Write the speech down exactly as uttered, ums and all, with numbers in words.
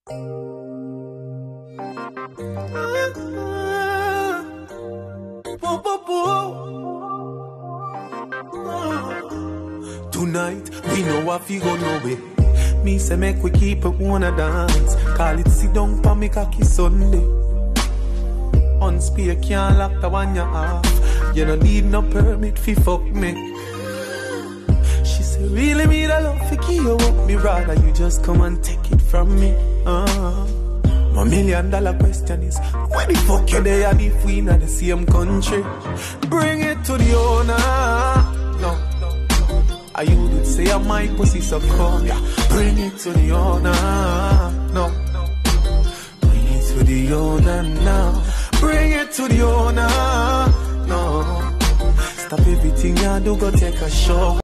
Tonight, we know what we go no way. Me say make we keep it wanna dance. Call it sit down pa me cocky Sunday. Unspare can't lock the one you off. You don't need no permit fi fuck me. She say really me the love fi keep you up. Me rather you just come and take it from me. uh. My million dollar question is, when the fuck you there and if we in the same country? Bring it to the owner. No, I you would say I my pussy so cold. Yeah. Bring it to the owner. No, bring it to the owner now. Bring it to the owner. No, stop everything you do, go take a show.